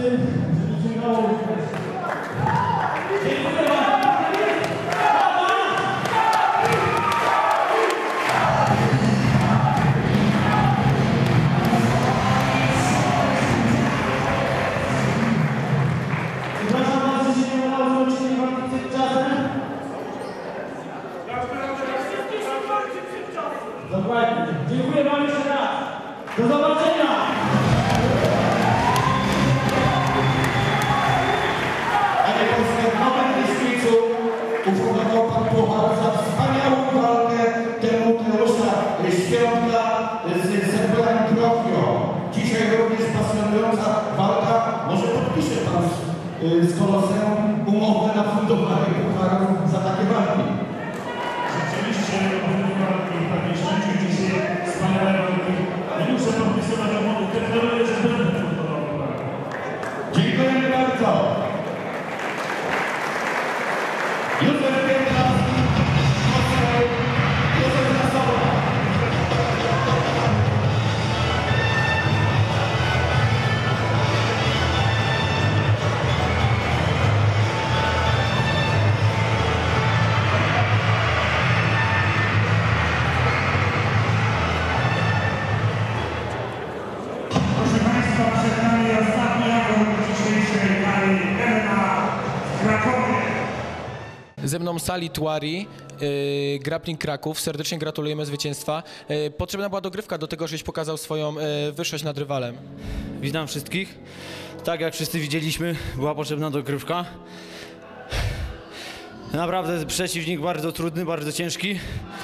Dokładnie. Dziękuję wam jeszcze raz. Do zobaczenia. Panie pośle, w nowym Myślicu ufundował pan puchar za wspaniałą walkę Tymoteusza Świątka z Zebulem Trofio. Dzisiaj również pasjonująca walka. Może podpisze pan z Koloseum umowę na fundowanie pucharów za takie walki. Rzeczywiście obydwie walki takiej szczęście dzisiaj wspaniałe walki. Nie muszę podpisywać umowy, deklaruję, że będę fundował walkę. Dziękujemy bardzo. Józef Piętrawski, poseł Józef Lasowa. Proszę Państwa, przed nami ostatni zawód dzisiejszej gali MMA w Krakowie. Ze mną Sali Tuari, Grappling Kraków. Serdecznie gratulujemy zwycięstwa. Potrzebna była dogrywka do tego, żebyś pokazał swoją wyższość nad rywalem. Witam wszystkich. Tak jak wszyscy widzieliśmy, była potrzebna dogrywka. Naprawdę przeciwnik bardzo trudny, bardzo ciężki.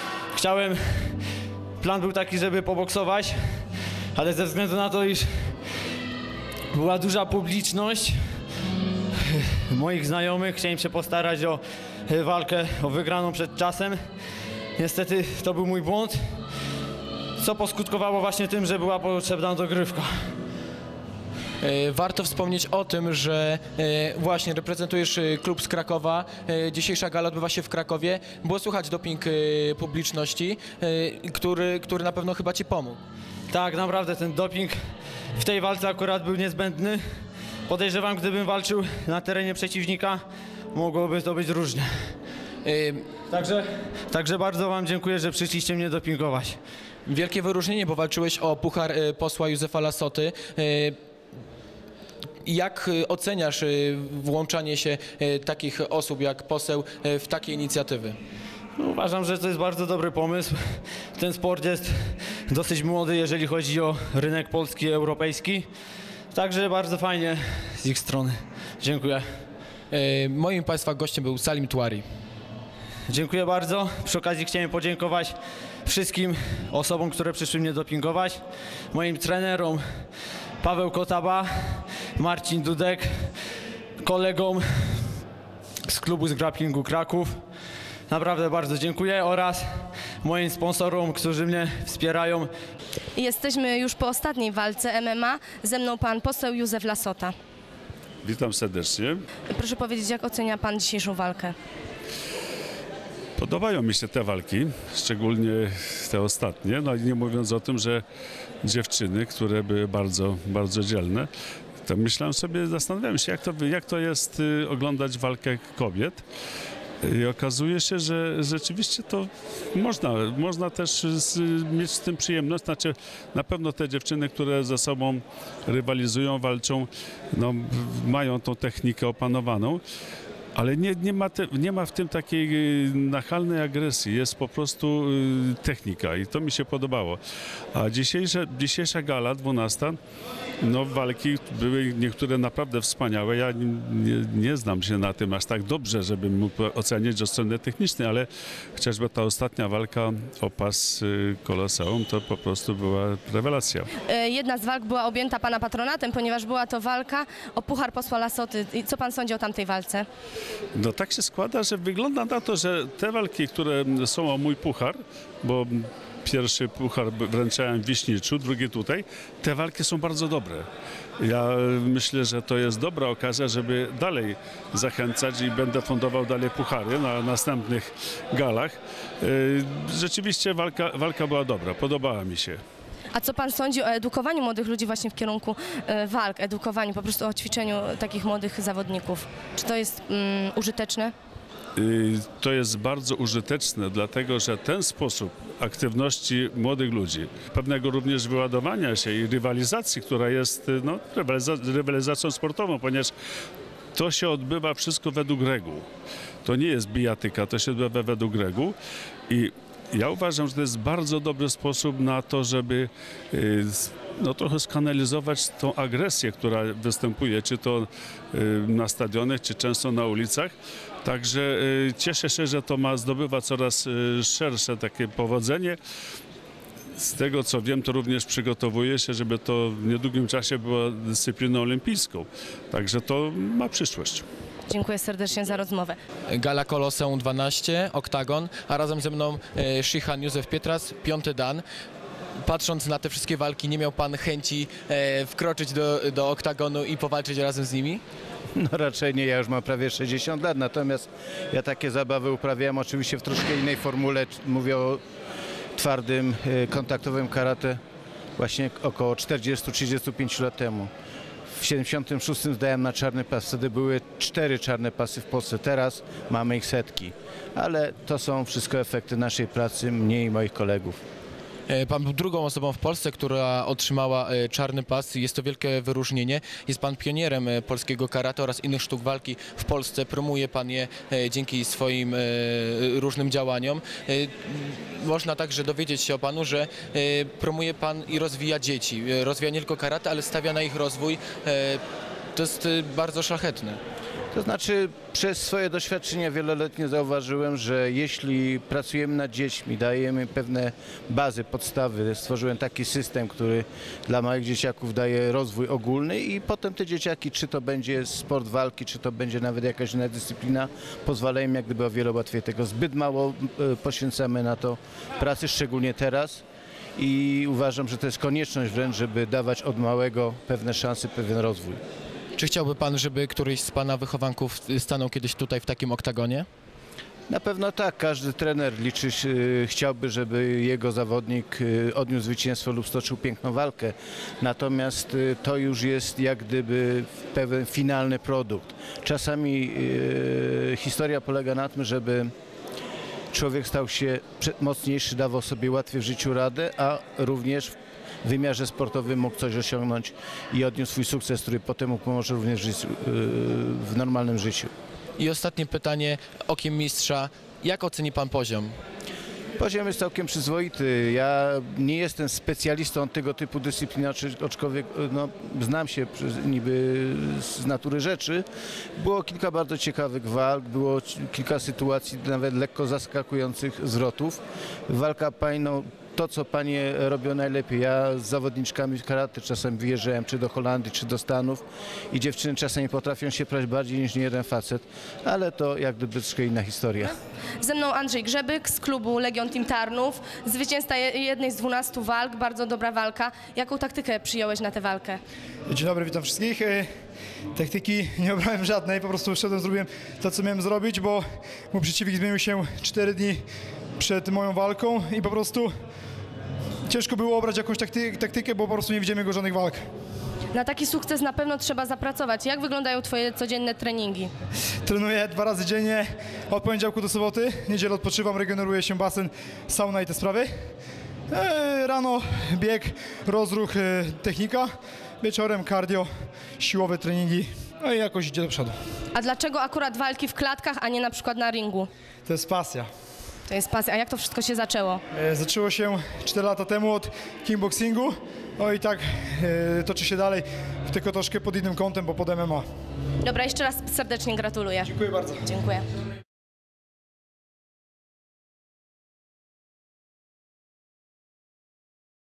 Plan był taki, żeby poboksować, ale ze względu na to, iż była duża publiczność moich znajomych, chciałem się postarać o walkę, o wygraną przed czasem. Niestety to był mój błąd, co poskutkowało właśnie tym, że była potrzebna dogrywka. Warto wspomnieć o tym, że właśnie reprezentujesz klub z Krakowa. Dzisiejsza gala odbywa się w Krakowie. Było słychać doping publiczności, który na pewno chyba ci pomógł. Tak, naprawdę ten doping w tej walce akurat był niezbędny. Podejrzewam, gdybym walczył na terenie przeciwnika, mogłoby to być różnie. Także bardzo wam dziękuję, że przyszliście mnie dopingować. Wielkie wyróżnienie, bo walczyłeś o puchar posła Józefa Lasoty. Jak oceniasz włączanie się takich osób jak poseł w takie inicjatywy? Uważam, że to jest bardzo dobry pomysł. Ten sport jest dosyć młody, jeżeli chodzi o rynek polski i europejski. Także bardzo fajnie z ich strony. Dziękuję. Moim Państwa gościem był Salim Tuari. Dziękuję bardzo. Przy okazji chciałem podziękować wszystkim osobom, które przyszły mnie dopingować. Moim trenerom Paweł Kotaba, Marcin Dudek, kolegom z klubu z grapplingu Kraków. Naprawdę bardzo dziękuję oraz moim sponsorom, którzy mnie wspierają. Jesteśmy już po ostatniej walce MMA. Ze mną pan poseł Józef Lasota. Witam serdecznie. Proszę powiedzieć, jak ocenia pan dzisiejszą walkę? Podobają mi się te walki, szczególnie te ostatnie, no i nie mówiąc o tym, że dziewczyny, które były bardzo, bardzo dzielne, to myślałem sobie, zastanawiałem się, jak to jest oglądać walkę kobiet. I okazuje się, że rzeczywiście to można też mieć z tym przyjemność. Znaczy, na pewno te dziewczyny, które ze sobą rywalizują, walczą, no, mają tą technikę opanowaną. Ale nie ma w tym takiej nachalnej agresji, jest po prostu technika i to mi się podobało. A dzisiejsza gala, 12, no walki były niektóre naprawdę wspaniałe. Ja nie znam się na tym aż tak dobrze, żebym mógł ocenić od strony technicznej, ale chociażby ta ostatnia walka o pas Koloseum to po prostu była rewelacja. Jedna z walk była objęta pana patronatem, ponieważ była to walka o puchar posła Lasoty. Co pan sądzi o tamtej walce? No tak się składa, że wygląda na to, że te walki, które są o mój puchar, bo pierwszy puchar wręczałem w Wiśniczu, drugi tutaj, te walki są bardzo dobre. Ja myślę, że to jest dobra okazja, żeby dalej zachęcać i będę fundował dalej puchary na następnych galach. Rzeczywiście walka była dobra, podobała mi się. A co pan sądzi o edukowaniu młodych ludzi właśnie w kierunku walk, edukowaniu, po prostu o ćwiczeniu takich młodych zawodników? Czy to jest użyteczne? To jest bardzo użyteczne, dlatego że ten sposób aktywności młodych ludzi, pewnego również wyładowania się i rywalizacji, która jest no, rywalizacją sportową, ponieważ to się odbywa wszystko według reguł. To nie jest bijatyka, to się odbywa według reguł i ja uważam, że to jest bardzo dobry sposób na to, żeby no, trochę skanalizować tą agresję, która występuje, czy to na stadionach, czy często na ulicach. Także cieszę się, że to zdobywa coraz szersze takie powodzenie. Z tego co wiem, to również przygotowuje się, żeby to w niedługim czasie była dyscypliną olimpijską. Także to ma przyszłość. Dziękuję serdecznie za rozmowę. Gala Koloseum 12, Oktagon, a razem ze mną Szyhan Józef Pietras, 5. dan. Patrząc na te wszystkie walki, nie miał pan chęci wkroczyć do Oktagonu i powalczyć razem z nimi? No raczej nie, ja już mam prawie 60 lat, natomiast ja takie zabawy uprawiałem oczywiście w troszkę innej formule, mówię o twardym, kontaktowym karate właśnie około 40-35 lat temu. W 76 zdałem na czarny pas, wtedy były 4 czarne pasy w Polsce, teraz mamy ich setki, ale to są wszystko efekty naszej pracy, mnie i moich kolegów. Pan był drugą osobą w Polsce, która otrzymała czarny pas. Jest to wielkie wyróżnienie. Jest pan pionierem polskiego karate oraz innych sztuk walki w Polsce. Promuje pan je dzięki swoim różnym działaniom. Można także dowiedzieć się o panu, że promuje pan i rozwija dzieci. Rozwija nie tylko karate, ale stawia na ich rozwój. To jest bardzo szlachetne. To znaczy przez swoje doświadczenia wieloletnie zauważyłem, że jeśli pracujemy nad dziećmi, dajemy pewne bazy, podstawy, stworzyłem taki system, który dla małych dzieciaków daje rozwój ogólny i potem te dzieciaki, czy to będzie sport walki, czy to będzie nawet jakaś inna dyscyplina, pozwalają jak gdyby o wiele łatwiej. Tego zbyt mało poświęcamy na to pracy, szczególnie teraz. I uważam, że to jest konieczność wręcz, żeby dawać od małego pewne szanse, pewien rozwój. Czy chciałby pan, żeby któryś z pana wychowanków stanął kiedyś tutaj w takim oktagonie? Na pewno tak. Każdy trener chciałby, żeby jego zawodnik odniósł zwycięstwo lub stoczył piękną walkę. Natomiast to już jest jak gdyby pewien finalny produkt. Czasami historia polega na tym, żeby człowiek stał się mocniejszy, dawał sobie łatwiej w życiu radę, a również w wymiarze sportowym mógł coś osiągnąć i odniósł swój sukces, który potem mu pomoże również w normalnym życiu. I ostatnie pytanie, okiem mistrza, jak oceni pan poziom? Poziom jest całkiem przyzwoity. Ja nie jestem specjalistą tego typu dyscyplin, aczkolwiek no, znam się niby z natury rzeczy. Było kilka bardzo ciekawych walk, było kilka sytuacji nawet lekko zaskakujących zwrotów. Walka pań, no, to, co panie robią najlepiej. Ja z zawodniczkami karate czasem wyjeżdżałem czy do Holandii, czy do Stanów i dziewczyny czasami potrafią się prać bardziej niż niejeden facet, ale to jak gdyby troszkę inna historia. Ze mną Andrzej Grzebyk z klubu Legion Team Tarnów, zwycięzca jednej z 12 walk, bardzo dobra walka. Jaką taktykę przyjąłeś na tę walkę? Dzień dobry, witam wszystkich. Taktyki nie obrałem żadnej, po prostu wszedłem, zrobiłem to, co miałem zrobić, bo mój przeciwnik zmienił się 4 dni przed moją walką i po prostu ciężko było obrać jakąś taktykę, bo po prostu nie widziałem jego żadnych walk. Na taki sukces na pewno trzeba zapracować. Jak wyglądają twoje codzienne treningi? Trenuję 2 razy dziennie, od poniedziałku do soboty. Niedzielę odpoczywam, regeneruję się, basen, sauna i te sprawy. Rano bieg, rozruch, technika. Wieczorem cardio, siłowe treningi. No i jakoś idzie do przodu. A dlaczego akurat walki w klatkach, a nie na przykład na ringu? To jest pasja. To jest pasja. A jak to wszystko się zaczęło? Zaczęło się 4 lata temu od kickboxingu. No i tak toczy się dalej, tylko troszkę pod innym kątem, bo pod MMA. Dobra, jeszcze raz serdecznie gratuluję. Dziękuję bardzo. Dziękuję.